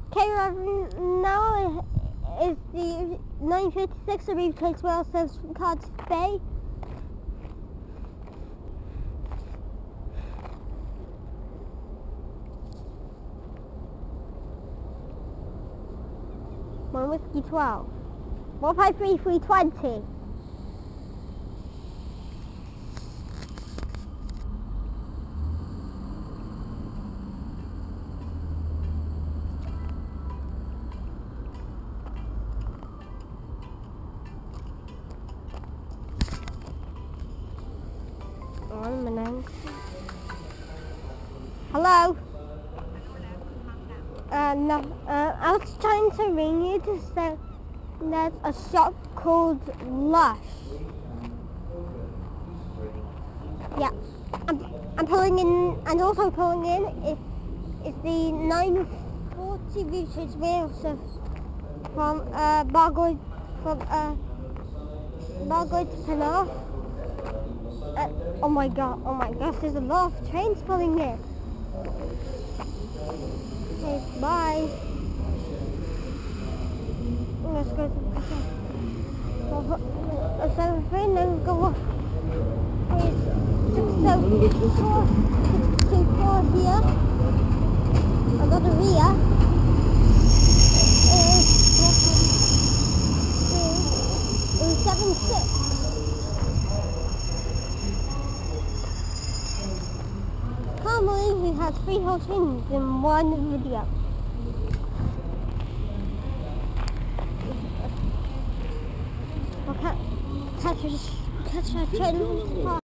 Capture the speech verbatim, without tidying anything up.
Okay, Reverend, now is the nine fifty-six, the briefcase where it says Cards Bay. One whiskey twelve. One five three three twenty. One minute. Hello? Uh, no, uh, I was trying to ring you to say there's a shop called Lush. Yeah, I'm, I'm pulling in, and also pulling in is, is the nine forty Vintage Wheels from uh, Bargoed, from uh, Bargoed to Penarth. Uh, oh my god, oh my gosh, there's a lot of trains pulling in. Okay, bye. Let's go to the okay. So, seven three, then go off. six seven four, six two four here. Another rear. Is seven six. Can't believe he has three whole things in one video. Well, catch a catch a train.